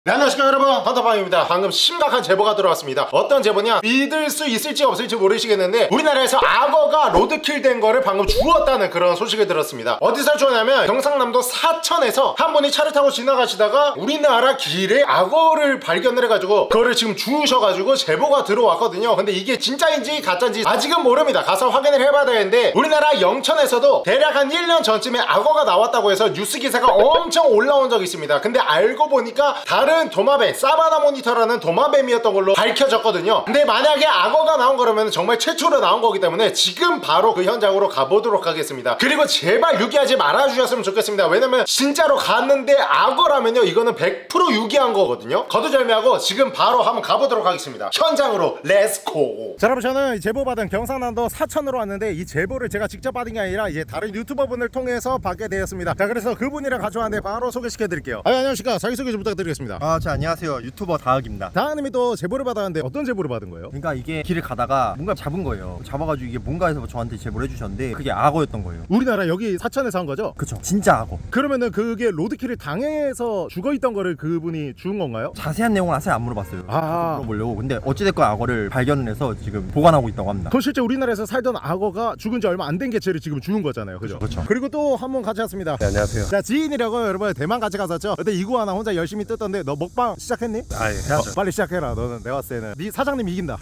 네, 안녕하십니까 여러분, 헌터방입니다. 방금 심각한 제보가 들어왔습니다. 어떤 제보냐, 믿을 수 있을지 없을지 모르시겠는데 우리나라에서 악어가 로드킬 된 거를 방금 주웠다는 그런 소식을 들었습니다. 어디서 주웠냐면 경상남도 사천에서 한 분이 차를 타고 지나가시다가 우리나라 길에 악어를 발견을 해가지고 그거를 지금 주우셔가지고 제보가 들어왔거든요. 근데 이게 진짜인지 가짜인지 아직은 모릅니다. 가서 확인을 해봐야 되는데 우리나라 영천에서도 대략 한 1년 전쯤에 악어가 나왔다고 해서 뉴스 기사가 엄청 올라온 적이 있습니다. 근데 알고 보니까 다른 도마뱀, 사바나 모니터라는 도마뱀이었던 걸로 밝혀졌거든요. 근데 만약에 악어가 나온 거라면 정말 최초로 나온 거기 때문에 지금 바로 그 현장으로 가보도록 하겠습니다. 그리고 제발 유기하지 말아주셨으면 좋겠습니다. 왜냐면 진짜로 갔는데 악어라면요, 이거는 100% 유기한 거거든요. 거두절미하고 지금 바로 한번 가보도록 하겠습니다. 현장으로 렛츠고. 자, 여러분, 저는 제보받은 경상남도 사천으로 왔는데 이 제보를 제가 직접 받은 게 아니라 이제 다른 유튜버분을 통해서 받게 되었습니다. 자, 그래서 그분이랑 가져왔는데 바로 소개시켜 드릴게요. 안녕하십니까. 자기소개 좀 부탁드리겠습니다. 안녕하세요. 유튜버 다학입니다. 다학님이 또 제보를 받았는데 어떤 제보를 받은 거예요? 그러니까 이게 길을 가다가 뭔가 잡은 거예요. 잡아가지고 이게 뭔가 해서 저한테 제보를 해주셨는데 그게 악어였던 거예요. 우리나라 여기 사천에서 한 거죠? 그쵸, 진짜 악어. 그러면은 그게 로드킬을 당해서 죽어있던 거를 그분이 주운 건가요? 자세한 내용은 사실 안 물어봤어요. 물어보려고. 근데 어찌됐건 악어를 발견을 해서 지금 보관하고 있다고 합니다. 그 실제 우리나라에서 살던 악어가 죽은 지 얼마 안 된 개체를 지금 주운 거잖아요. 그죠? 그렇죠. 그리고 또 한 분 같이 왔습니다. 네, 안녕하세요. 자, 지인이라고 여러분 대만 같이 갔었죠? 근데 이구아나 혼자 열심히 뜯던데 너 먹방 시작했니? 해야죠. 빨리 시작해라. 너는 내가 봤을 때는 네 사장님 이긴다.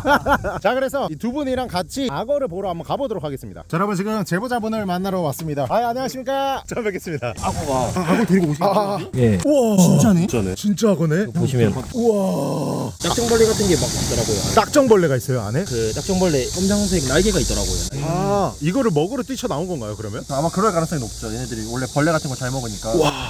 자, 그래서 이 두 분이랑 같이 악어를 보러 한번 가보도록 하겠습니다. 자, 여러분, 지금 제보자분을 만나러 왔습니다. 안녕하십니까. 처음 뵙겠습니다. 악어 데리고 오신 거예요? 예. 우와, 진짜네? 진짜 악어네. 보시면 우와, 딱정벌레 같은 게 막 있더라고요. 딱정벌레가 있어요 안에? 그 딱정벌레 검정색 날개가 있더라고요. 이거를 먹으러 뛰쳐나온 건가요 그러면? 아마 그럴 가능성이 높죠. 얘네들이 원래 벌레 같은 거 잘 먹으니까.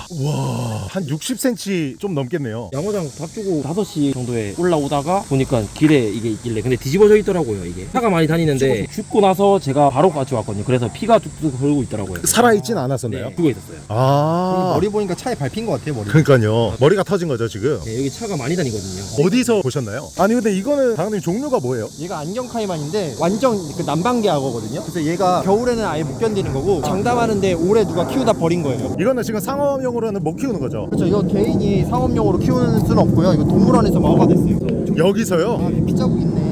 와, 한 60cm 좀 넘겠네요. 양어장 밥 주고 5시 정도에 올라오다가 보니까 길에 이게 있길래 근데 뒤집어져 있더라고요. 이게 차가 많이 다니는데 죽고 나서 제가 바로 같이 왔거든요. 그래서 피가 뚝뚝 흐르고 있더라고요. 살아있진 않았었나요? 네, 죽어 있었어요. 머리 보니까 차에 밟힌 것 같아요. 머리. 그러니까요, 머리가 터진 거죠 지금. 네, 여기 차가 많이 다니거든요. 어디서 보셨나요? 아니 근데 이거는 당연히 종류가 뭐예요? 얘가 안경 카이만인데 완전 그 남방계 악어거든요. 그래서 얘가 겨울에는 아예 못 견디는 거고 장담하는데 올해 누가 키우다 버린 거예요. 이거는 지금 상업용으로는 못 키우는 거죠? 그렇죠. 이거 개인이 상업용으로 키우는 수는 없고요. 이거 동물원에서 마모가 됐어요. 여기서요? 빗자국 있네.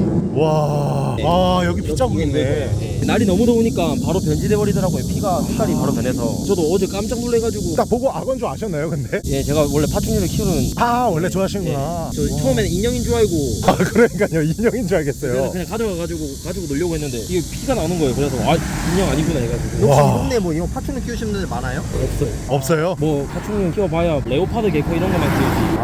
와, 네. 여기 빗자국 있네. 날이 너무 더우니까 바로 변질돼 버리더라고요. 피가 색깔이 바로 변해서 저도 어제 깜짝 놀래가지고. 딱 보고 악어인 줄 아셨나요 근데? 예, 제가 원래 파충류를 키우는. 원래 좋아하시는구나. 저 처음에는 인형인 줄 알고. 그러니까요, 인형인 줄 그래서 알겠어요. 그냥 가지고 놀려고 했는데 이게 피가 나오는 거예요. 그래서 인형 아니구나 해가지고. 혹시 이 동네 뭐 이런 파충류 키우시는 분들 많아요? 없어요? 뭐 파충류 키워봐야 레오파드 개코 이런 것만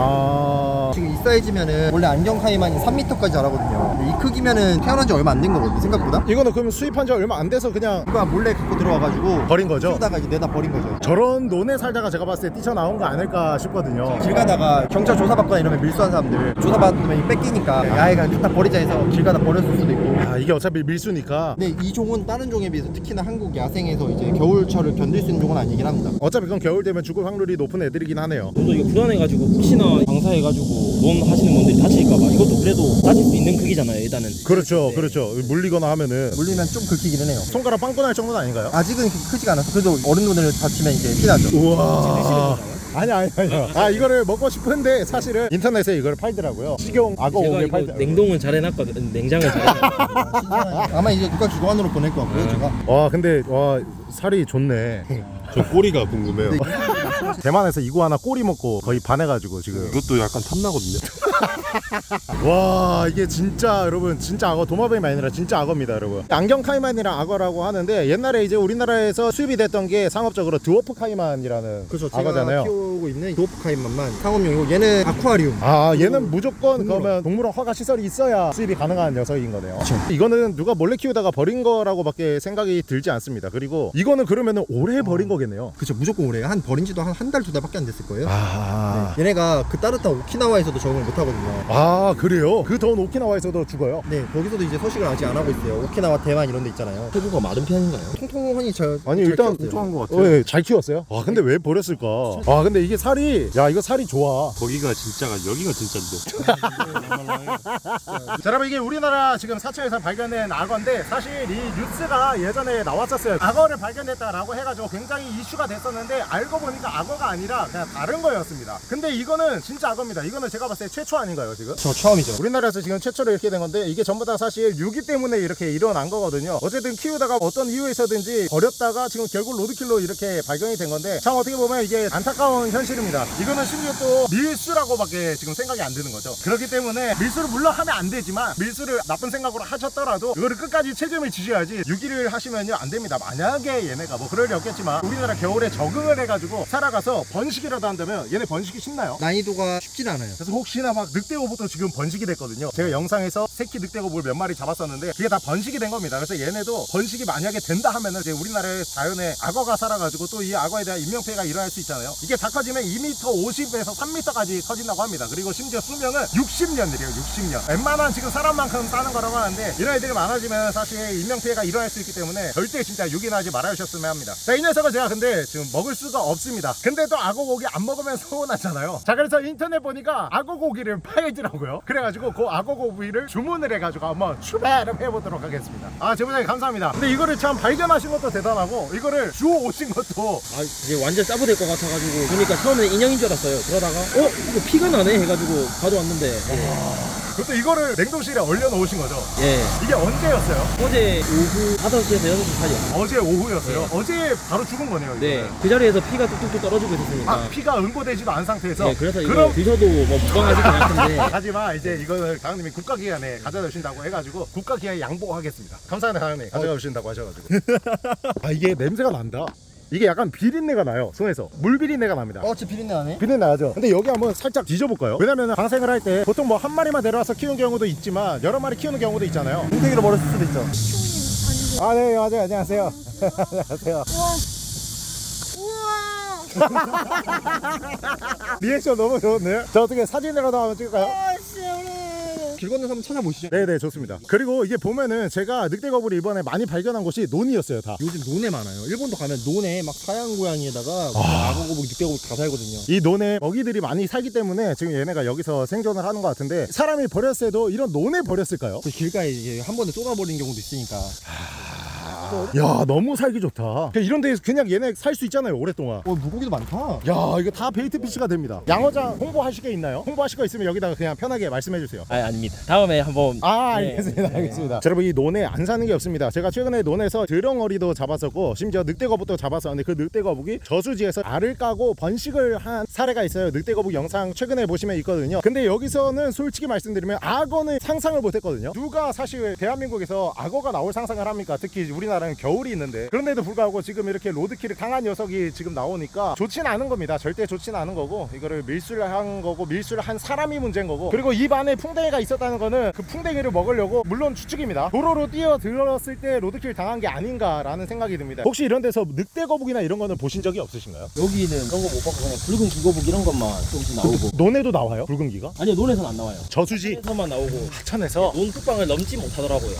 키우지. 지금 이 사이즈면은 원래 안경 카이만이 3m까지 자라거든요. 근데 이 크기면은 태어난 지 얼마 안 된 거거든요, 생각보다. 이거는 그러면 수입한 지 얼마 안 돼서 그냥 누가 몰래 갖고 들어와가지고 버린 거죠? 키우다가 이제 내다 버린 거죠. 저런 논에 살다가 제가 봤을 때 뛰쳐나온 거 아닐까 싶거든요. 길 가다가 경찰 조사받거나 이러면 밀수한 사람들 조사받으면 뺏기니까 아예 그냥 갖다 버리자 해서 길 가다 버렸을 수도 있고. 이게 어차피 밀수니까. 근데 이 종은 다른 종에 비해서 특히나 한국 야생에서 이제 겨울철을 견딜 수 있는 종은 아니긴 합니다. 어차피 그건 겨울 되면 죽을 확률이 높은 애들이긴 하네요. 저도 이거 불안해가지고 혹시나 장사해가지고 논 하시는 분들이 다칠까봐. 이것도 그래도 다칠 수 있는 크기잖아요, 일단은. 그렇죠, 그렇죠. 물리거나 하면은 물리면 좀 긁히기는 해요. 손가락 빵꾸 날 정도는 아닌가요? 아직은 그렇게 크지가 않아서. 그래도 어른분들 다치면 이제 피나죠. 우와. 아니요. 이거를 먹고 싶은데 사실은 인터넷에 이걸 팔더라고요. 식용 악어 제가 오게 이거 팔더라고요. 냉동은 잘 해놨거든. 냉장을 잘 해놨거든요. 아마 이제 국가 주관으로 보낼 것 같고요, 제가. 근데 살이 좋네. 저 꼬리가 궁금해요. 대만에서 이구아나 꼬리 먹고 거의 반해가지고 지금. 이것도 약간 탐나거든요. 와, 이게 진짜 여러분, 진짜 악어, 도마뱀이 아니라 진짜 악어입니다 여러분. 안경 카이만이랑 악어라고 하는데 옛날에 이제 우리나라에서 수입이 됐던 게 상업적으로 드워프 카이만이라는 그렇죠. 악어잖아요. 제가 키우고 있는 도프 카이만만 상업용이고 얘는 아쿠아리움. 얘는 무조건 그러면 동물원 허가 시설이 있어야 수입이 가능한 녀석인 거네요. 그쵸. 이거는 누가 몰래 키우다가 버린 거라고밖에 생각이 들지 않습니다. 그리고 이거는 그러면은 오래 버린 거겠네요. 그렇죠. 무조건 오래. 한 버린 지도 한 달, 2달밖에 안 됐을 거예요. 네. 얘네가 그 따뜻한 오키나와에서도 적응을 못 하거든요. 그래요? 그 더운 오키나와에서도 죽어요? 네, 거기서도 이제 서식을 아직 안 하고 있어요. 오키나와, 대만 이런 데 있잖아요. 체구가 마른 편인가요? 통통하니 잘 일단 뚱뚱한 것 같아요. 네, 잘 키웠어요. 근데 왜 버렸을까? 근데 이게 살이, 이거 살이 좋아. 거기가 진짜가 여기가 진짜인데. 자, 여러분, 이게 우리나라 지금 사천에서 발견된 악어인데 사실 이 뉴스가 예전에 나왔었어요. 악어를 발견했다라고 해가지고 굉장히 이슈가 됐었는데 알고 보니까 악어가 아니라 그냥 다른 거였습니다. 근데 이거는 진짜 악어입니다. 이거는 제가 봤을 때 최초 아닌가요 지금? 저 처음이죠. 우리나라에서 지금 최초로 이렇게 된 건데 이게 전부 다 사실 유기 때문에 이렇게 일어난 거거든요. 어쨌든 키우다가 어떤 이유에서든지 버렸다가 지금 결국 로드킬로 이렇게 발견이 된 건데 참 어떻게 보면 이게 안타까운 현실입니다. 이거는 심지어 또 밀수라고밖에 지금 생각이 안 드는 거죠. 그렇기 때문에 밀수를 물론 하면 안 되지만 밀수를 나쁜 생각으로 하셨더라도 이거를 끝까지 책임을 지셔야지. 유기를 하시면요 안 됩니다. 만약에 얘네가 뭐 그럴 리 없겠지만 우리나라 겨울에 적응을 해가지고 살아가서 번식이라도 한다면 얘네 번식이 쉽나요? 난이도가 쉽진 않아요. 그래서 혹시나 막 늑대거북도 지금 번식이 됐거든요. 제가 영상에서 새끼 늑대거북을 몇 마리 잡았었는데 그게 다 번식이 된 겁니다. 그래서 얘네도 번식이 만약에 된다 하면은 이제 우리나라의 자연에 악어가 살아가지고 또 이 악어에 대한 인명피해가 일어날 수 있잖아요. 이게 다 커지면 2m 50에서 3m까지 커진다고 합니다. 그리고 심지어 수명은 60년이래요. 60년. 웬만한 지금 사람만큼 사는 거라고 하는데 이런 애들이 많아지면 사실 인명피해가 일어날 수 있기 때문에 절대 진짜 유기하지 말아주셨으면 합니다. 자, 이 녀석은 제가 근데 지금 먹을 수가 없습니다. 근데 또 악어 고기 안 먹으면 서운하잖아요. 자, 그래서 인터넷 보니까 악어 고기를 팔더라고요. 그래가지고 그 악어 고기를 주문을 해가지고 한번 추배를 해보도록 하겠습니다. 아, 제보자님 감사합니다. 근데 이거를 참 발견하신 것도 대단하고 이거를 주워 오신 것도 이제 완전 짜부될 것 같아가지고 보니까 처음에는 인형인 줄 알았어요. 그러다가 이거 피가 나네 해가지고 가져왔는데 그것도 이거를 냉동실에 얼려놓으신 거죠? 예. 이게 언제였어요? 어제 오후 5시에서 6시 사이요. 어제 오후였어요? 네. 어제 바로 죽은 거네요. 네. 이거는. 그 자리에서 피가 뚝뚝뚝 떨어지고 있었으니까. 아, 피가 응고되지도 않은 상태에서. 네, 그래서 이거 그럼 드셔도 뭐 무방하실 것 같은데. 하지만 이제 이거는 강원님이 국가기관에 가져다 주신다고 해가지고 국가기관에 양보하겠습니다. 감사합니다, 강원님. 가져다 주신다고 하셔가지고. 아, 이게 냄새가 난다. 이게 약간 비린내가 나요. 손에서 물 비린내가 납니다. 진짜 비린내 나네. 비린내 나죠. 근데 여기 한번 살짝 뒤져볼까요? 왜냐면 방생을 할 때 보통 뭐 한 마리만 데려와서 키우는 경우도 있지만 여러 마리 키우는 경우도 있잖아요. 뭉탱이로 버렸을 수도 있죠. 아, 네, 맞아요. 안녕하세요. 안녕하세요. 리액션 너무 좋은데요? 저 어떻게 사진이라도 한번 찍을까요? 길 건너서 한번 찾아보시죠. 네네, 좋습니다. 그리고 이게 보면은 제가 늑대거북을 이번에 많이 발견한 곳이 논이었어요. 다 요즘 논에 많아요. 일본도 가면 논에 막 사양 고양이에다가 악어거북, 늑대거북 다 살거든요. 이 논에 먹이들이 많이 살기 때문에 지금 얘네가 여기서 생존을 하는 것 같은데 사람이 버렸을 때도 이런 논에 버렸을까요? 그 길가에 이제 한 번에 쏟아버리는 경우도 있으니까. 야, 너무 살기 좋다. 이런 데서 그냥 얘네 살 수 있잖아요, 오랫동안. 물고기도 많다. 야, 이거 다 베이트 피시가 됩니다. 양어장 홍보하실 게 있나요? 홍보하실 거 있으면 여기다가 그냥 편하게 말씀해 주세요. 아닙니다. 다음에 한번. 알겠습니다. 알겠습니다. 자, 여러분, 이 논에 안 사는 게 없습니다. 제가 최근에 논에서 드렁어리도 잡았었고 심지어 늑대거북도 잡았었는데 그 늑대거북이 저수지에서 알을 까고 번식을 한 사례가 있어요. 늑대거북 영상 최근에 보시면 있거든요. 근데 여기서는 솔직히 말씀드리면 악어는 상상을 못했거든요. 누가 사실 대한민국에서 악어가 나올 상상을 합니까? 특히 우리나라는 겨울이 있는데. 그런데도 불구하고 지금 이렇게 로드킬이 강한 녀석이 지금 나오니까 좋진 않은 겁니다. 절대 좋진 않은 거고 이거를 밀수를 한 거고 밀수를 한 사람이 문제인 거고, 그리고 입 안에 풍뎅이가 있었다는 거는 그 풍뎅이를 먹으려고, 물론 추측입니다, 도로로 뛰어들었을 때 로드킬 당한 게 아닌가라는 생각이 듭니다. 혹시 이런 데서 늑대거북이나 이런 거는 보신 적이 없으신가요? 여기는 그런 거 못 봤고 그냥 붉은 기거북 이런 것만 조금씩 나오고. 논에도 나와요? 붉은 기가? 아니요, 논에서는 안 나와요. 저수지? 논에서만 나오고 하천에서? 논 뚝방을 넘지 못하더라고요.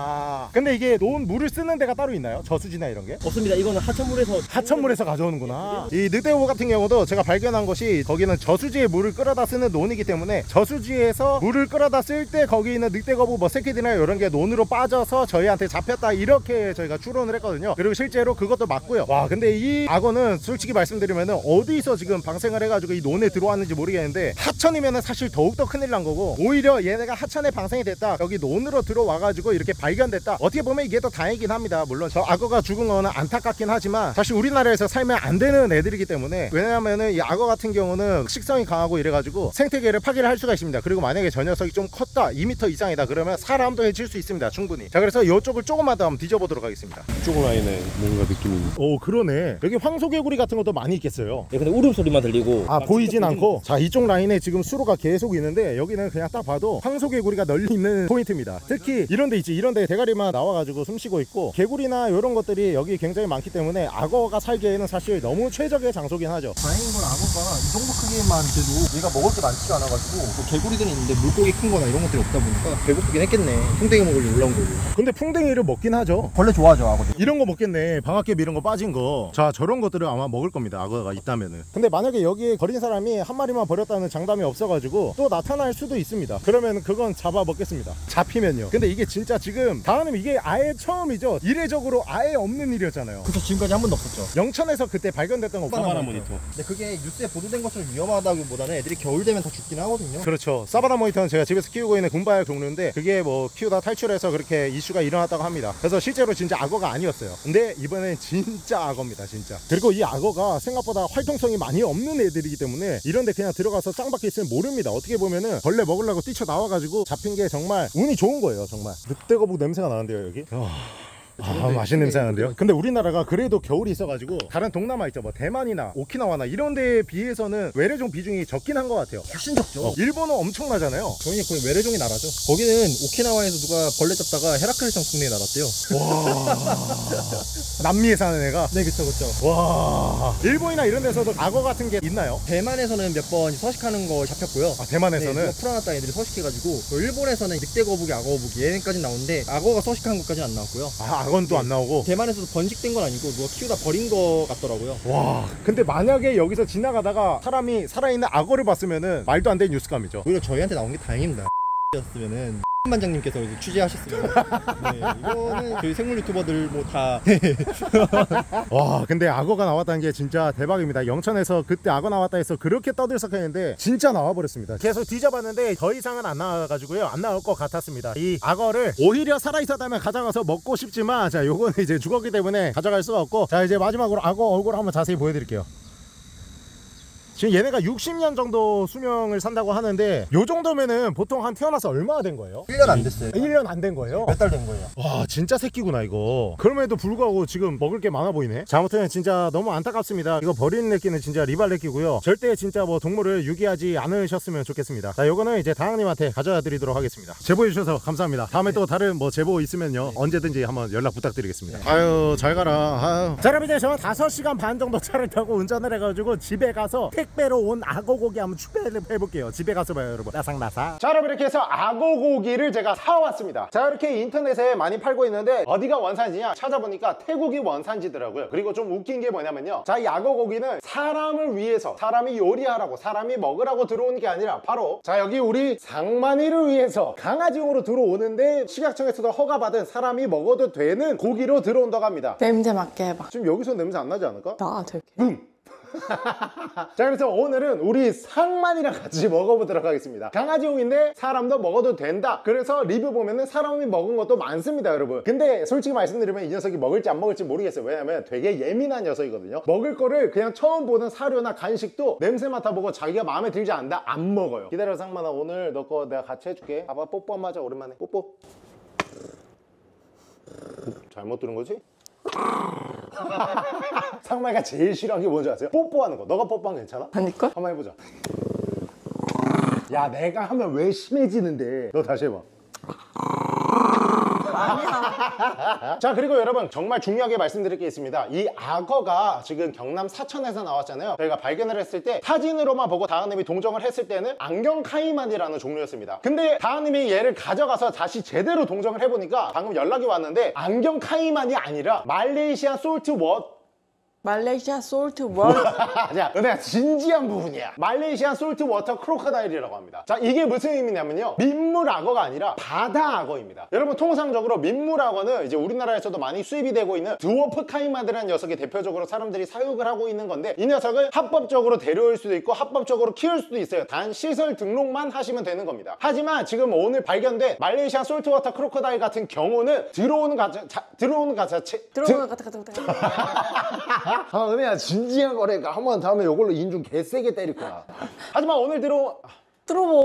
근데 이게 논 물을 쓰는 데가 따로 있나요? 저수지나 이런 게? 없습니다. 이거는 하천물에서. 하천물에서 가져오는구나. 이 늑대거북 같은 경우도 제가 발견한 것이 거기는 저수지에 물을 끌어다 쓰는 논이기 때문에 저수지에서 물을 끌어다 쓸 때 거기 있는 늑대거북 뭐 새끼들이나 이런 게 논으로 빠져서 저희한테 잡혔다, 이렇게 저희가 추론을 했거든요. 그리고 실제로 그것도 맞고요. 와, 근데 이 악어는 솔직히 말씀드리면은 어디서 지금 방생을 해가지고 이 논에 들어왔는지 모르겠는데 하천이면은 사실 더욱더 큰일 난 거고, 오히려 얘네가 하천에 방생이 됐다, 여기 논으로 들어와가지고 이렇게 발견됐다, 어떻게 보면 이게 더 다행이긴 합니다. 물론 저 악어가 죽은 거는 안타깝긴 하지만 사실 우리나라에서 살면 안 되는 애들이기 때문에, 왜냐하면은 이 악어 같은 경우는 식성이 강하고 이래가지고 생태계를 파괴를 할 수가 있습니다. 그리고 만약에 저 녀석이 좀 컸다, 2m 이상이다 그러면 사람도 해칠 수 있습니다. 충분히. 자, 그래서 이쪽을 조금만 더 한번 뒤져보도록 하겠습니다. 이쪽 라인에 뭔가 느낌이. 오, 그러네. 여기 황소개구리 같은 것도 많이 있겠어요. 네, 근데 울음소리만 들리고. 보이진 않고. 자, 이쪽 라인에 지금 수로가 계속 있는데 여기는 그냥 딱 봐도 황소개구리가 널리 있는 포인트입니다. 특히 이런 데 있지, 이런 데 대가리만 나와가지고 숨 쉬고 있고, 개구리나 이런 것들이 여기 굉장히 많기 때문에 악어가 살기에는 사실 너무 최적의 장소긴 하죠. 다행인 건 악어가 이 정도 크기만 돼도 얘가 먹을 게 많지가 않아가지고 뭐 개구리들은 있는데 물고기 큰 거나 이런 것들이 없다 보니까 배고프긴 했겠네. 풍뎅이 먹으려고 올라온 거고. 근데 풍뎅이를 먹긴 하죠. 벌레 좋아하죠, 악어들. 이런 거 먹겠네. 방앗개 이런 거 빠진 거. 자, 저런 것들을 아마 먹을 겁니다. 악어가 있다면은. 근데 만약에 여기에 거린 사람이 한 마리만 버렸다는 장담이 없어가지고 또 나타날 수도 있습니다. 그러면 그건 잡아 먹겠습니다. 잡히면요. 근데 이게 진짜 지금 다은님 이게 아예 처음이죠? 이 이례적으로 아예 없는 일이었잖아요. 그쵸, 지금까지 한 번도 없었죠. 영천에서 그때 발견됐던 거 사바나 모니터. 근데 그게 뉴스에 보도된 것처럼 위험하다기보다는 애들이 겨울 되면 다 죽긴 하거든요. 그렇죠. 사바나 모니터는 제가 집에서 키우고 있는 군바의 종류인데 그게 뭐 키우다 탈출해서 그렇게 이슈가 일어났다고 합니다. 그래서 실제로 진짜 악어가 아니었어요. 근데 이번엔 진짜 악어입니다, 진짜. 그리고 이 악어가 생각보다 활동성이 많이 없는 애들이기 때문에 이런데 그냥 들어가서 짱박혀 있으면 모릅니다. 어떻게 보면은 벌레 먹으려고 뛰쳐나와가지고 잡힌 게 정말 운이 좋은 거예요, 정말. 늑대거북 냄새가 나는데요, 여기. 맛있는 냄새 나는데요. 근데 우리나라가 그래도 겨울이 있어가지고 다른 동남아 있죠, 뭐 대만이나 오키나와나 이런 데에 비해서는 외래종 비중이 적긴 한 것 같아요. 훨씬 적죠. 일본은 엄청나잖아요. 저희 거의 외래종의 나라죠. 거기는 오키나와에서 누가 벌레 잡다가 헤라클레스랑 동네에 날았대요. 남미에 사는 애가. 네, 그쵸. 와, 일본이나 이런 데서도 악어 같은 게 있나요? 대만에서는 몇 번 서식하는 거 잡혔고요. 아, 대만에서는? 네, 풀어놨다 애들이 서식해가지고. 일본에서는 늑대거북이, 악어거북이 얘네까지 나오는데 악어가 서식한 것까지는 안 나왔고요. 아, 악어는 또 안 나오고. 대만에서도 번식된 건 아니고 누가 키우다 버린 거 같더라고요. 와, 근데 만약에 여기서 지나가다가 사람이 살아있는 악어를 봤으면은 말도 안 되는 뉴스감이죠. 오히려 저희한테 나온 게 다행입니다. 였으면은 반장님께서 이제 취재하셨으면 네, 이거는 저희 생물 유튜버들 뭐다 와, 근데 악어가 나왔다는 게 진짜 대박입니다. 영천에서 그때 악어 나왔다 해서 그렇게 떠들썩했는데 진짜 나와버렸습니다. 계속 뒤져봤는데 더 이상은 안 나와가지고요, 안 나올 것 같았습니다. 이 악어를 오히려 살아있었다면 가져가서 먹고 싶지만, 자, 요거는 이제 죽었기 때문에 가져갈 수가 없고, 자, 이제 마지막으로 악어 얼굴 한번 자세히 보여드릴게요. 지금 얘네가 60년 정도 수명을 산다고 하는데 요 정도면은 보통 한 태어나서 얼마나 된 거예요? 1년 안 됐어요. 1년 안 된 거예요? 몇 달 된 거예요. 와, 진짜 새끼구나 이거. 그럼에도 불구하고 지금 먹을 게 많아 보이네. 자, 아무튼 진짜 너무 안타깝습니다. 이거 버리는 래끼는 진짜 리발래끼고요. 절대 진짜 뭐 동물을 유기하지 않으셨으면 좋겠습니다. 자, 요거는 이제 다항님한테 가져다 드리도록 하겠습니다. 제보해 주셔서 감사합니다. 다음에 또 다른 뭐 제보 있으면요, 언제든지 한번 연락 부탁드리겠습니다. 아유, 잘 가라. 아유. 자, 여러분, 이제 저 5시간 반 정도 차를 타고 운전을 해가지고 집에 가서 택배로 온 악어고기 한번 추배를 해볼게요. 집에 가서 봐요, 여러분. 나삭나삭. 자, 여러분, 이렇게 해서 악어고기를 제가 사왔습니다. 자, 이렇게 인터넷에 많이 팔고 있는데 어디가 원산지냐 찾아보니까 태국이 원산지더라고요. 그리고 좀 웃긴 게 뭐냐면요, 자, 이 악어고기는 사람을 위해서, 사람이 요리하라고, 사람이 먹으라고 들어오는 게 아니라 바로, 자, 여기 우리 상만이를 위해서 강아지용으로 들어오는데 식약청에서도 허가받은 사람이 먹어도 되는 고기로 들어온다고 합니다. 냄새 맡게 해봐. 지금 여기서 냄새 안 나지 않을까? 나 되게. 자, 그래서 오늘은 우리 상만이랑 같이 먹어보도록 하겠습니다. 강아지용인데 사람도 먹어도 된다. 그래서 리뷰 보면은 사람이 먹은 것도 많습니다, 여러분. 근데 솔직히 말씀드리면 이 녀석이 먹을지 안 먹을지 모르겠어요. 왜냐면 되게 예민한 녀석이거든요. 먹을 거를 그냥 처음 보는 사료나 간식도 냄새 맡아보고 자기가 마음에 들지 않는다, 안 먹어요. 기다려, 상만아. 오늘 너 거 내가 같이 해줄게. 봐봐, 뽀뽀 한번 하자. 오랜만에 뽀뽀. 잘못 들은 거지? 상만이가 제일 싫어하는 게 뭔지 아세요? 뽀뽀하는 거. 너가 뽀뽀하면 괜찮아? 아닐걸? 한번 해보자. 야, 내가 하면 왜 심해지는데. 너 다시 해봐. 자, 그리고 여러분, 정말 중요하게 말씀드릴 게 있습니다. 이 악어가 지금 경남 사천에서 나왔잖아요. 저희가 발견을 했을 때 사진으로만 보고 다은님이 동정을 했을 때는 안경 카이만이라는 종류였습니다. 근데 다은님이 얘를 가져가서 다시 제대로 동정을 해보니까 방금 연락이 왔는데 안경 카이만이 아니라 말레이시아 솔트 말레이시아 솔트 월. 자, 은혜야, 진지한 부분이야. 말레이시안 솔트 워터 크로커다일이라고 합니다. 자, 이게 무슨 의미냐면요, 민물 악어가 아니라 바다 악어입니다. 여러분, 통상적으로 민물 악어는 이제 우리나라에서도 많이 수입이 되고 있는 드워프 카이마드라는 녀석이 대표적으로 사람들이 사육을 하고 있는 건데, 이 녀석을 합법적으로 데려올 수도 있고 합법적으로 키울 수도 있어요. 단 시설 등록만 하시면 되는 겁니다. 하지만 지금 오늘 발견된 말레이시안 솔트 워터 크로커다일 같은 경우는 들어오는 것 자체. 아, 은혜야, 진지한 거래니까 한번 다음에 이걸로 인중 개세게 때릴 거야. 하지만 오늘 들어보.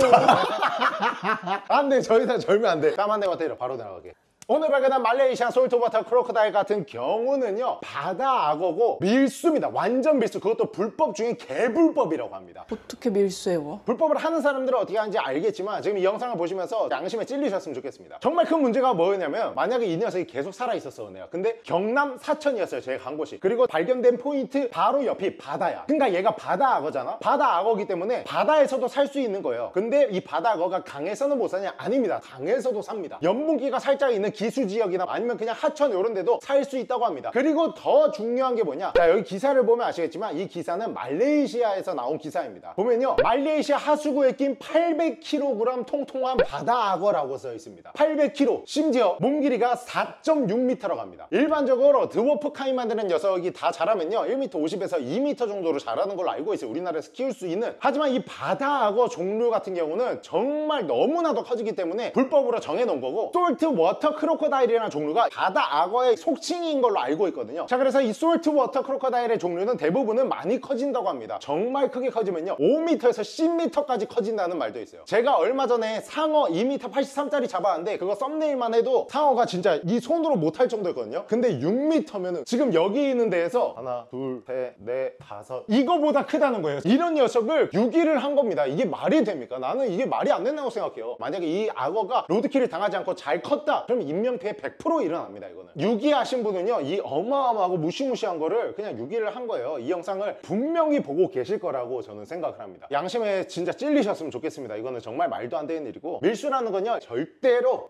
안 돼, 저 이상 절면 안 돼. 땀 한 대만 때려. 바로 나가게. 오늘 발견한 말레이시안 솔트워터 크로커다일 같은 경우는요, 바다 악어고 밀수입니다. 완전 밀수. 그것도 불법 중에 개불법이라고 합니다. 어떻게 밀수해워? 불법을 하는 사람들은 어떻게 하는지 알겠지만 지금 이 영상을 보시면서 양심에 찔리셨으면 좋겠습니다. 정말 큰 문제가 뭐였냐면, 만약에 이 녀석이 계속 살아있었어, 은혜야. 근데 경남 사천이었어요, 제가 간 곳이. 그리고 발견된 포인트 바로 옆이 바다야. 그러니까 얘가 바다 악어잖아. 바다 악어기 때문에 바다에서도 살 수 있는 거예요. 근데 이 바다 악어가 강에서는 못 사냐? 아닙니다. 강에서도 삽니다. 연문기가 살짝 있는 기수 지역이나 아니면 그냥 하천 이런 데도 살 수 있다고 합니다. 그리고 더 중요한 게 뭐냐, 자 여기 기사를 보면 아시겠지만 이 기사는 말레이시아에서 나온 기사입니다. 보면요, 말레이시아 하수구에 낀 800kg 통통한 바다 악어라고 써 있습니다. 800kg, 심지어 몸 길이가 4.6m라고 합니다. 일반적으로 드워프 카이만드는 녀석이 다 자라면요 1m 50에서 2m 정도로 자라는 걸로 알고 있어요, 우리나라에서 키울 수 있는. 하지만 이 바다 악어 종류 같은 경우는 정말 너무나도 커지기 때문에 불법으로 정해놓은 거고, 솔트 워터 크로커다일이라는 종류가 바다 악어의 속칭인 걸로 알고 있거든요. 자, 그래서 이 솔트 워터 크로커다일의 종류는 대부분은 많이 커진다고 합니다. 정말 크게 커지면요 5m에서 10m까지 커진다는 말도 있어요. 제가 얼마 전에 상어 2m 83짜리 잡았는데 그거 썸네일만 해도 상어가 진짜 이 손으로 못할 정도였거든요. 근데 6m면은 지금 여기 있는 데에서 하나, 둘, 셋, 넷, 다섯, 이거보다 크다는 거예요. 이런 녀석을 유기를 한 겁니다. 이게 말이 됩니까? 나는 이게 말이 안 된다고 생각해요. 만약에 이 악어가 로드킬을 당하지 않고 잘 컸다, 그럼 인명피해 100% 일어납니다. 이거는 유기하신 분은요 이 어마어마하고 무시무시한 거를 그냥 유기를 한 거예요. 이 영상을 분명히 보고 계실 거라고 저는 생각을 합니다. 양심에 진짜 찔리셨으면 좋겠습니다. 이거는 정말 말도 안 되는 일이고, 밀수라는 건요 절대로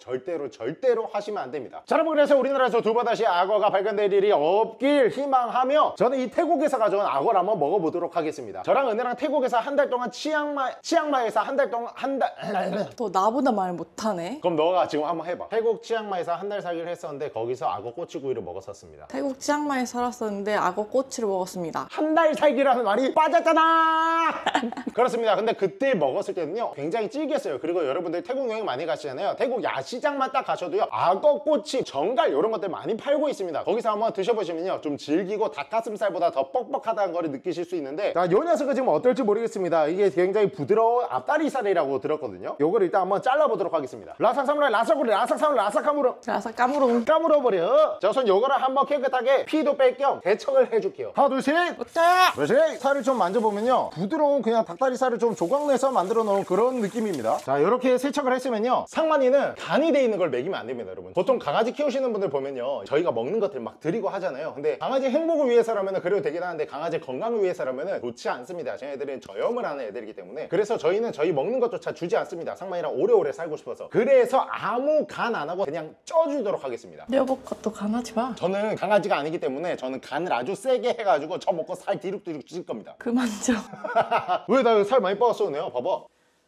하시면 안 됩니다. 자, 여러분, 그래서 우리나라에서 두바다시 악어가 발견될 일이 없길 희망하며 저는 이 태국에서 가져온 악어를 한번 먹어보도록 하겠습니다. 저랑 은혜랑 태국에서 한 달 동안 치앙마이에서 한 달 너 나보다 말 못하네. 그럼 너가 지금 한번 해봐. 태국 치앙마이에서 한 달 살기를 했었는데 거기서 악어 꼬치구이를 먹었었습니다. 태국 치앙마이에 살았었는데 악어 꼬치를 먹었습니다. 한 달 살기라는 말이 빠졌잖아. 그렇습니다. 근데 그때 먹었을 때는요 굉장히 질겼어요. 그리고 여러분들 태국 여행 많이 가시잖아요. 태국 야시장만 딱 가셔도요 악어 꼬치, 정갈 이런 것들 많이 팔고 있습니다. 거기서 한번 드셔보시면요 좀 질기고 닭가슴살보다 더 뻑뻑하다는 걸 느끼실 수 있는데, 자, 요 녀석은 지금 어떨지 모르겠습니다. 이게 굉장히 부드러운 앞다리살이라고 들었거든요. 요거를 일단 한번 잘라보도록 하겠습니다. 라삭사무라이 라삭구리 라삭사무라이 라삭카무르 그래서 까무롱. 까물어버려. 자, 우선 요거를 한번 깨끗하게 피도 뺄 겸 대청을 해줄게요. 하나, 둘, 셋. 그렇지. 살을 좀 만져보면요 부드러운 그냥 닭다리살을 좀 조각내서 만들어 놓은 그런 느낌입니다. 자, 이렇게 세척을 했으면요 상만이는 간이 돼 있는 걸 먹이면 안 됩니다. 여러분, 보통 강아지 키우시는 분들 보면요 저희가 먹는 것들 막 드리고 하잖아요. 근데 강아지 행복을 위해서라면 그래도 되긴 하는데 강아지 건강을 위해서라면 좋지 않습니다. 쟤네들은 저염을 하는 애들이기 때문에. 그래서 저희는 저희 먹는 것조차 주지 않습니다. 상만이랑 오래오래 살고 싶어서. 그래서 아무 간 안 하고 그냥 쪄주도록 하겠습니다. 여보 것도 간하지 마. 저는 강아지가 아니기 때문에 저는 간을 아주 세게 해가지고 저 먹고 살 디룩디룩 찔 겁니다. 그만 좀. 왜 나 살 많이 빠졌어 은혜야? 봐봐.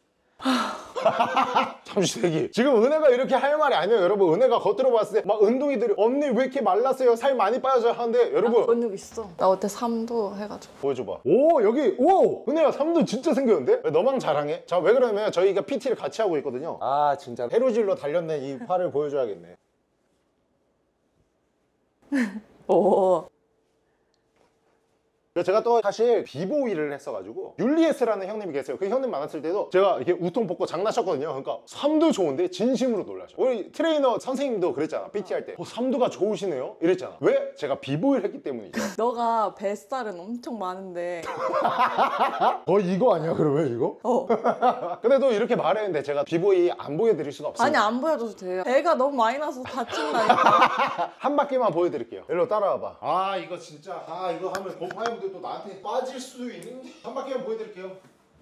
잠시 대기. 지금 은혜가 이렇게 할 말이 아니에요. 여러분, 은혜가 겉으로 봤을 때 막 은둥이들이 언니 왜 이렇게 말랐어요? 살 많이 빠져요 하는데 여러분 근육 있어. 나 어때 3도 해가지고. 보여줘봐. 오, 여기 오 은혜야 3도 진짜 생겼는데? 왜 너만 자랑해? 자, 왜 그러냐면 저희가 PT를 같이 하고 있거든요. 아, 진짜 해루질로 단련된 이 팔을 보여줘야겠네. 오. 제가 또 사실 비보이를 했어가지고 율리에스라는 형님이 계세요. 그 형님 만났을 때도 제가 이렇게 우통 벗고 장난쳤거든요. 그러니까 3도 좋은데 진심으로 놀라죠. 우리 트레이너 선생님도 그랬잖아. PT 할 때 3도가 좋으시네요 이랬잖아. 왜? 제가 비보이를 했기 때문이죠. 너가 뱃살은 엄청 많은데. 이거 아니야 그러면 이거? 근데 또 이렇게 말했는데 제가 비보이 안 보여드릴 수가 없어요. 아니, 안 보여줘도 돼요. 애가 너무 많이 나서 다친다니까. 한 바퀴만 보여드릴게요. 일로 따라와봐. 아, 이거 진짜 이거 하면 곰팡이분들 또 나한테 빠질 수도 있는데 한 바퀴만 보여드릴게요.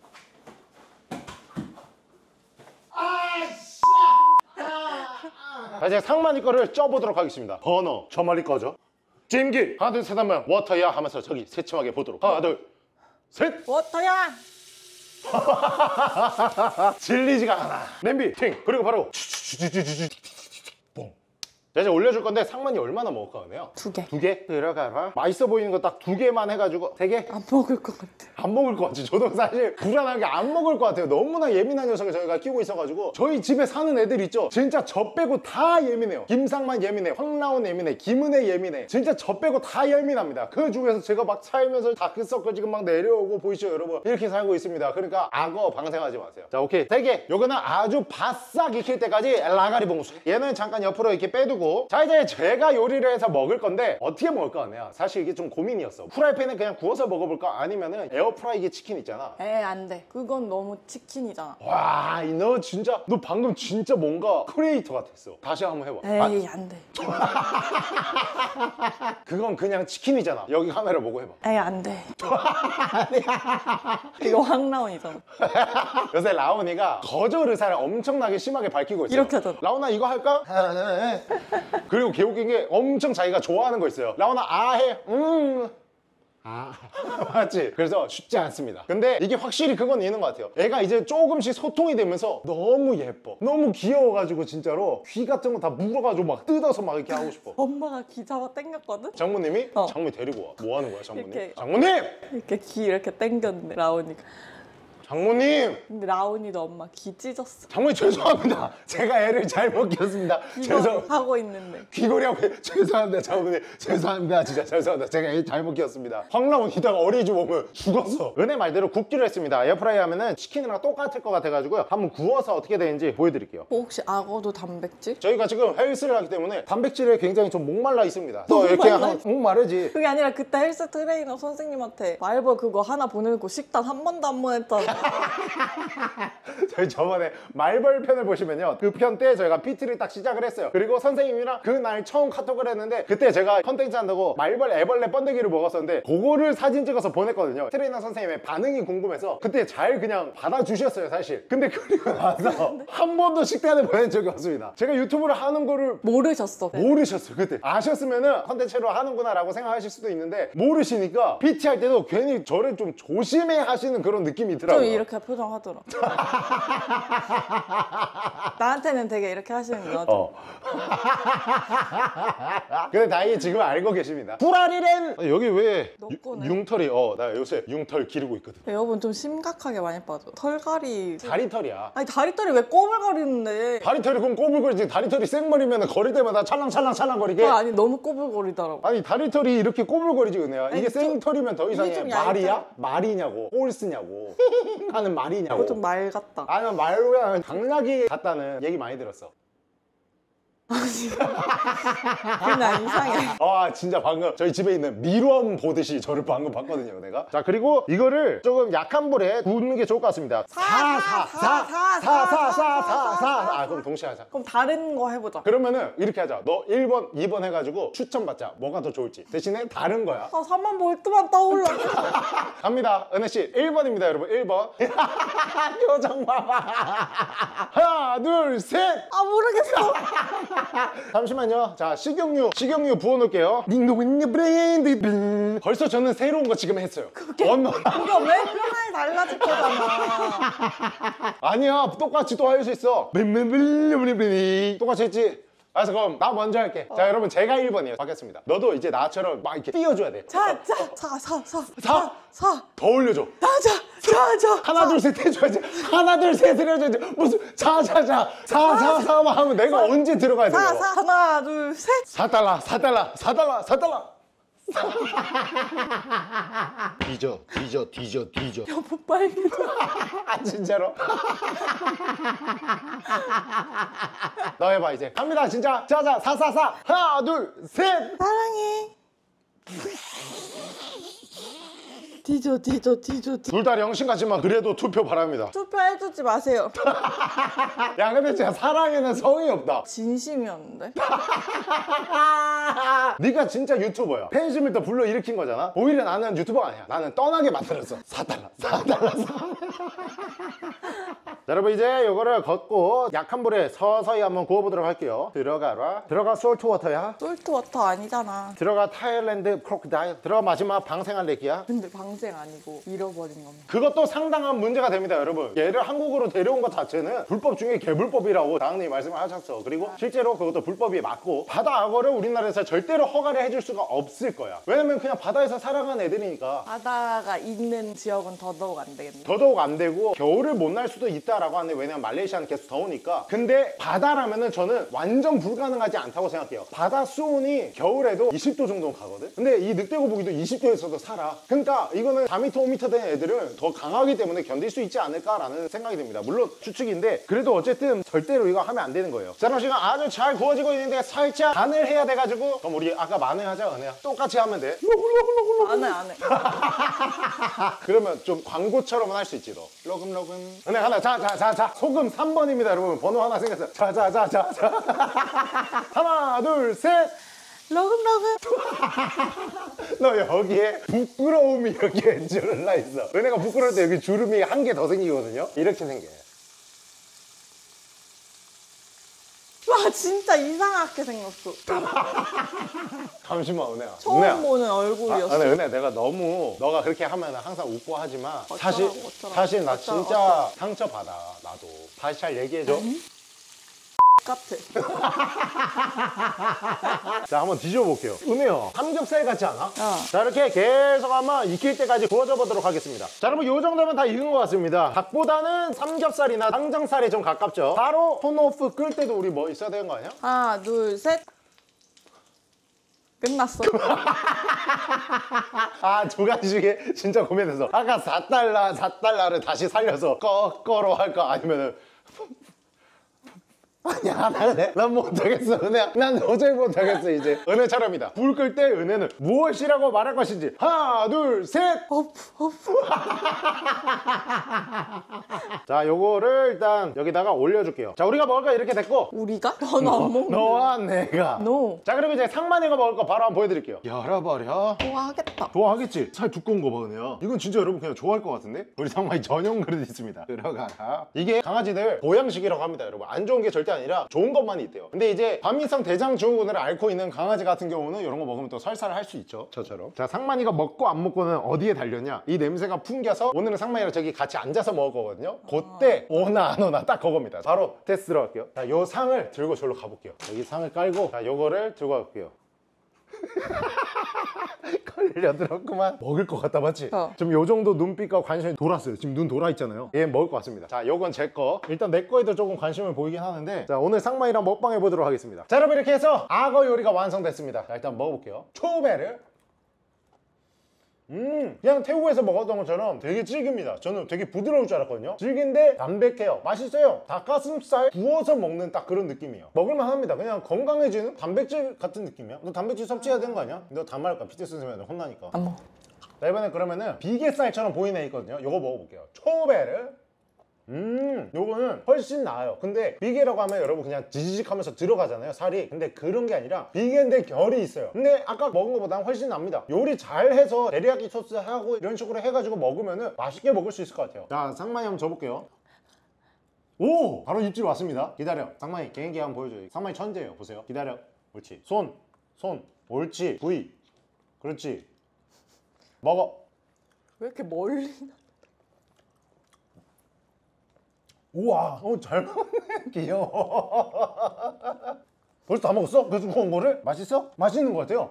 자, 이제 상만이 거를 쪄보도록 하겠습니다. 번호 저 멀리 꺼져. 찜기 하나 둘 셋 하면 워터야 하면서 저기 세침하게 보도록. 하나 둘 셋. 워터야. 질리지가 않아. 냄비 팅. 그리고 바로 뽕. 자, 이제 올려줄 건데 상만이 얼마나 먹을까 은혜요? 2개. 2개? 들어가봐. 맛있어 보이는 거 딱 2개만 해가지고 3개? 안 먹을 것 같아. 안 먹을 것 같지. 저도 사실 불안하게 안 먹을 것 같아요. 너무나 예민한 녀석을 저희가 키우고 있어가지고. 저희 집에 사는 애들 있죠, 진짜 저 빼고 다 예민해요. 김상만 예민해, 황라온 예민해, 김은혜 예민해. 진짜 저 빼고 다 예민합니다. 그 중에서 제가 막 살면서 다크서클 지금 막 내려오고 보이시죠 여러분? 이렇게 살고 있습니다. 그러니까 악어 방생하지 마세요. 자, 오케이 3개. 요거는 아주 바싹 익힐 때까지 라가리 봉수. 얘는 잠깐 옆으로 이렇게 빼두고 놔두고, 자 이제 제가 요리를 해서 먹을 건데 어떻게 먹을까 하냐, 사실 이게 좀 고민이었어. 프라이팬에 그냥 구워서 먹어볼까, 아니면은 에어프라이기 치킨 있잖아. 에이 안 돼. 그건 너무 치킨이잖아. 와, 너 진짜, 너 방금 진짜 뭔가 크리에이터 같았어. 다시 한번 해봐. 에이 안 돼. 그건 그냥 치킨이잖아. 여기 카메라 보고 해봐. 에이 안 돼. 이거 황라온이잖아. 요새 라온이가 거절 의사를 엄청나게 심하게 밝히고 있어요. 이렇게 하잖아. 라온아 이거 할까? 그리고 개웃긴 게 엄청 자기가 좋아하는 거 있어요. 라온아 아 해. 맞지? 그래서 쉽지 않습니다. 근데 이게 확실히 그건 있는 것 같아요. 애가 이제 조금씩 소통이 되면서 너무 예뻐, 너무 귀여워가지고 진짜로 귀 같은 거 다 물어가지고 막 뜯어서 막 이렇게 하고 싶어. 엄마가 귀 잡아 당겼거든? 장모님이? 어. 장모님 데리고 와. 뭐 하는 거야 장모님? 이렇게. 장모님! 이렇게 귀 이렇게 당겼는데 라온이가. 장모님! 근데 라온이도 엄마 귀 찢었어. 장모님 죄송합니다. 제가 애를 잘못 키웠습니다. 이거 하고 있는데. 귀걸이하고 죄송합니다 장모님, 죄송합니다, 진짜 죄송합니다. 제가 애 잘못 키웠습니다. 황라온 이따가 어린이집 오면 죽었어. 은혜 말대로 굽기로 했습니다. 에어프라이 하면은 치킨이랑 똑같을 것 같아가지고요, 한번 구워서 어떻게 되는지 보여드릴게요. 혹시 악어도 단백질? 저희가 지금 헬스를 하기 때문에 단백질에 굉장히 좀 목말라 있습니다. 또 이렇게 목마르지. 그게 아니라 그때 헬스 트레이너 선생님한테 말벌 그거 하나 보내놓고 식단 한 번도 안 보냈잖아. 저희 저번에 말벌 편을 보시면요, 그 편 때 저희가 PT를 딱 시작을 했어요. 그리고 선생님이랑 그날 처음 카톡을 했는데, 그때 제가 컨텐츠 한다고 말벌 애벌레 번데기를 먹었었는데 그거를 사진 찍어서 보냈거든요. 트레이너 선생님의 반응이 궁금해서 그때 잘 그냥 받아주셨어요 사실. 근데 그리고 나서 한 번도 식단을 보낸 적이 없습니다. 제가 유튜브를 하는 거를 모르셨어. 모르셨어요. 그때 아셨으면은 컨텐츠로 하는구나 라고 생각하실 수도 있는데, 모르시니까 PT 할 때도 괜히 저를 좀 조심해 하시는 그런 느낌이 좀 있더라고요. 이렇게 표정하더라. 나한테는 되게 이렇게 하시는 거. 근데 다행히 지금 알고 계십니다. 불알이렌! 여기 왜 너 거네. 융털이, 나 요새 융털 기르고 있거든. 여러분 좀 심각하게 많이 빠져. 털갈이. 다리털이야. 아니 다리털이 왜 꼬불거리는데? 다리털이 그럼 꼬불거리지. 다리털이 생머리면 거릴 때마다 찰랑찰랑거리게. 아니 너무 꼬불거리더라고. 아니 다리털이 이렇게 꼬불거리지 은혜야. 이게 아니, 생털이면 더 이상해. 좀 말이야? 얇잖아. 말이냐고. 꼴스냐고. 하는 말이냐고. 좀 말 같다. 아니면 말로야 당나귀 같다는 얘기 많이 들었어. 그냥 이상해. 진짜 방금 저희 집에 있는 밀웜 보듯이 저를 방금 봤거든요 내가. 자 그리고 이거를 조금 약한 불에 굽는 게 좋을 것 같습니다. 그럼 동시에 하자. 그럼 다른 거 해보자. 그러면은 이렇게 하자. 너 1번 2번 해가지고 추천받자. 뭐가 더 좋을지. 대신에 다른 거야. 4만 볼트만 떠올라. 갑니다. 은혜씨 1번입니다 여러분. 1번. 표정 봐봐. 하나 둘 셋. 아 모르겠어. 잠시만요. 자 식용유 부어놓을게요. 벌써 저는 새로운 거 지금 했어요. 그게 왜 하나에 달라질 거잖아. 아니야 똑같이 또 할 수 있어. 똑같이 했지. 알았어 그럼 나 먼저 할게. 자 여러분 제가 1번이에요. 받겠습니다. 너도 이제 나처럼 막 이렇게 띄워줘야 돼. 사. 더 올려줘. 자. 하나 둘 셋 해줘야지. 하나 둘 셋 해줘야지. 무슨 자자자 4 하면 내가 언제 들어가야 돼? 하나 둘 셋. 4달러 뒤져. 여보 빨개져. 진짜로? 너 해봐 이제. 갑니다 진짜. 자자 4 하나 둘 셋. 사랑해. 뒤져. 둘 다 영신같지만 그래도 투표 바랍니다. 투표해주지 마세요. 야 근데 진짜 사랑에는 성의 없다. 진심이었는데. 네가 진짜 유튜버야. 팬심을 또 불러일으킨 거잖아. 오히려 나는 유튜버가 아니야. 나는 떠나게 만들었어. 4달러. 자, 여러분 이제 요거를 걷고 약한 불에 서서히 한번 구워보도록 할게요. 들어가 솔트워터야. 솔트워터 아니잖아. 들어가 타일랜드 크로커다일. 들어가 마지막 방생할래기야. 근데 방생 아니고 잃어버린 겁니다. 그것도 상당한 문제가 됩니다 여러분. 얘를 한국으로 데려온 것 자체는 불법 중에 개불법이라고 당연히 말씀을 하셨어. 그리고 실제로 그것도 불법이 맞고, 바다 악어를 우리나라에서 절대로 허가를 해줄 수가 없을 거야. 왜냐면 그냥 바다에서 살아간 애들이니까. 바다가 있는 지역은 더더욱 안 되겠네. 더더욱 안 되고 겨울을 못 날 수도 있다 있다라고 하는데 왜냐면 말레이시아는 계속 더우니까. 근데 바다라면은 저는 완전 불가능하지 않다고 생각해요. 바다 수온이 겨울에도 20도 정도 가거든. 근데 이 늑대거북이도 20도에서도 살아. 그러니까 이거는 4m 5m 된 애들은 더 강하기 때문에 견딜 수 있지 않을까라는 생각이 듭니다. 물론 추측인데 그래도 어쨌든 절대로 이거 하면 안 되는 거예요. 자, 그럼 지금 아주 잘 구워지고 있는데 살짝 간을 해야 돼가지고, 그럼 우리 아까 마늘 하자. 은혜야 똑같이 하면 돼. 안 해. 그러면 좀 광고처럼은 할 수 있지. 너 러금러금. 은혜 하나. 자 소금 3번입니다 여러분. 번호 하나 생겼어요. 자 하나 둘 셋. 러금러금. 너 여기에 부끄러움이 여기에 줄라 있어. 은혜가 부끄러울 때 여기 주름이 한 개 더 생기거든요. 이렇게 생겨요. 와 진짜 이상하게 생겼어. 잠시만 은혜야. 처음 은혜야. 보는 얼굴이었어. 은혜 내가 너무 너가 그렇게 하면 항상 웃고 하지만 사실 나 어쩌라고. 진짜 상처받아. 나도 다시 잘 얘기해줘. 같아. 자, 한번 뒤져볼게요. 은혜야, 삼겹살 같지 않아? 어. 자, 이렇게 계속 한번 익힐 때까지 구워줘 보도록 하겠습니다. 자, 여러분, 이 정도면 다 익은 것 같습니다. 닭보다는 삼겹살이나 항정살이 좀 가깝죠. 바로 톤오프 끌 때도 우리 뭐 있어야 되는 거 아니야? 하나 둘 셋. 끝났어. 아, 두 가지 중에 진짜 고민해서 아까 4달러를 다시 살려서 거꾸로 할까 아니면은 아니야, 난 못하겠어. 은혜야, 난 도저히 못하겠어. 이제 은혜처럼이다. 불 끌 때 은혜는 무엇이라고 말할 것인지 하나 둘 셋. 자, 요거를 일단 여기다가 올려줄게요. 자, 우리가 먹을 거 이렇게 됐고, 우리가? 너는 안 먹는. 너와 내가. No. 자, 그리고 이제 상만이가 먹을 거 바로 한번 보여드릴게요. 열어버려. 좋아하겠다. 좋아하겠지? 살 두꺼운 거 봐, 은혜야. 이건 진짜 여러분 그냥 좋아할 것 같은데? 우리 상만이 전용 그릇 있습니다. 들어가라. 이게 강아지들 보양식이라고 합니다, 여러분. 안 좋은 게 절대 아니라 좋은 것만 있대요. 근데 이제 과민성 대장증후군을 앓고 있는 강아지 같은 경우는 이런 거 먹으면 또 설사를 할 수 있죠. 저처럼. 자, 상만이가 먹고 안 먹고는 어디에 달렸냐? 이 냄새가 풍겨서 오늘은 상만이랑 저기 같이 앉아서 먹을 거거든요. 그때 오나 안 오나 딱 그겁니다. 바로 테스트 들어갈게요. 자, 요 상을 들고 저로 가볼게요. 여기 상을 깔고, 자, 요거를 들고 갈게요. 걸려들었구만. 먹을 것 같다, 맞지? 지금 요 정도 눈빛과 관심이 돌았어요. 지금 눈 돌아 있잖아요. 얘 먹을 것 같습니다. 자, 요건 제 거. 일단 내 거에도 조금 관심을 보이긴 하는데, 자, 오늘 상만이랑 먹방 해보도록 하겠습니다. 자, 여러분, 이렇게 해서 악어 요리가 완성됐습니다. 자, 일단 먹어볼게요. 초베르. 그냥 태국에서 먹었던 것처럼 되게 질깁니다. 저는 되게 부드러울 줄 알았거든요. 질긴데 담백해요. 맛있어요. 닭가슴살 구워서 먹는 딱 그런 느낌이에요. 먹을만 합니다. 그냥 건강해지는 단백질 같은 느낌이야. 너 단백질 섭취해야 되는 거 아니야? 너 다 말할까? PT 선생님한테 혼나니까. 안 먹어. 자, 이번에 그러면은 비계살처럼 보이는 애 있거든요. 요거 먹어볼게요. 초베르. 요거는 훨씬 나아요. 근데 비계라고 하면 여러분 그냥 지지직 하면서 들어가잖아요, 살이. 근데 그런 게 아니라 비계인데 결이 있어요. 근데 아까 먹은 것보다는 훨씬 납니다. 요리 잘 해서 데리야끼 소스 하고 이런 식으로 해가지고 먹으면은 맛있게 먹을 수 있을 것 같아요. 자, 상만이 한번 줘볼게요. 오! 바로 입질 왔습니다. 기다려. 상만이 개인기 한번 보여줘요. 상만이 천재예요. 보세요. 기다려. 옳지. 손. 옳지. 부위. 그렇지. 먹어. 왜 이렇게 멀리? 우와, 잘 먹네. 귀여워. 벌써 다 먹었어? 그래서 구운 거를? 맛있어? 맛있는 것 같아요.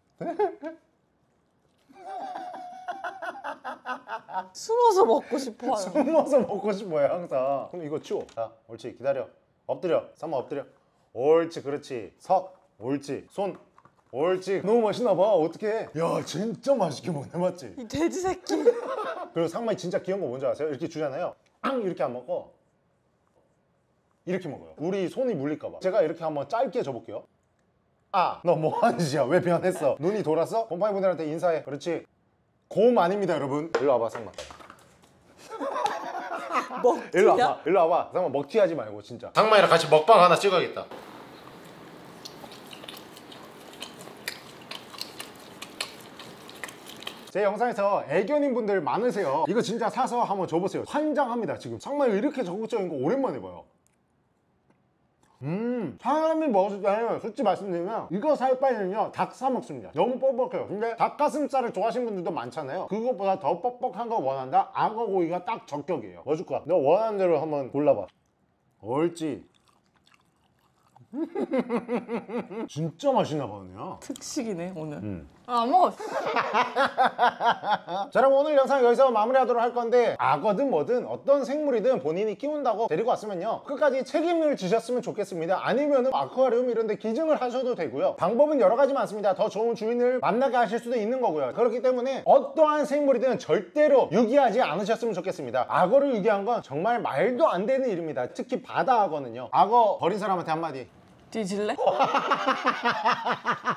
숨어서 먹고 싶어요. 숨어서 먹고 싶어요, 항상. 그럼 이거 치워. 자, 옳지. 기다려. 엎드려. 삼아 엎드려. 옳지, 그렇지. 석. 옳지. 손. 옳지. 너무 맛있나 봐. 어떡해. 야, 진짜 맛있게 먹네, 맞지? 이 돼지 새끼. 그리고 상만이 진짜 귀여운 거 뭔지 아세요? 이렇게 주잖아요. 이렇게 안 먹고 이렇게 먹어요. 우리 손이 물릴까봐. 제가 이렇게 한번 짧게 줘볼게요. 아, 너 뭐하는 짓이야? 왜 변했어? 눈이 돌았어? 곰팡이 분들한테 인사해. 그렇지. 곰 아닙니다, 여러분. 일로 와봐, 상만. 일로 먹지야? 와봐. 일로 와봐. 상만 먹튀하지 말고 진짜. 상만이랑 같이 먹방 하나 찍어야겠다. 제 영상에서 애견인 분들 많으세요. 이거 진짜 사서 한번 줘보세요. 환장합니다. 지금 상만이 이렇게 적극적인 거 오랜만에 봐요. 사람이 먹었을 때는 솔직히 말씀드리면 이거 살 바에는요 닭 사 먹습니다. 너무 뻑뻑해요. 근데 닭가슴살을 좋아하시는 분들도 많잖아요. 그것보다 더 뻑뻑한 거 원한다? 악어 고기가 딱 적격이에요. 뭐 줄 거야? 너 원하는 대로 한번 골라봐. 옳지. 진짜 맛있나 보네요. 특식이네 오늘. 안 먹었어. 자, 그럼 오늘 영상 여기서 마무리하도록 할 건데 악어든 뭐든 어떤 생물이든 본인이 키운다고 데리고 왔으면요 끝까지 책임을 지셨으면 좋겠습니다. 아니면은 아쿠아리움 이런 데 기증을 하셔도 되고요. 방법은 여러 가지 많습니다. 더 좋은 주인을 만나게 하실 수도 있는 거고요. 그렇기 때문에 어떠한 생물이든 절대로 유기하지 않으셨으면 좋겠습니다. 악어를 유기한 건 정말 말도 안 되는 일입니다. 특히 바다 악어는요. 악어 버린 사람한테 한마디. 뒤질래?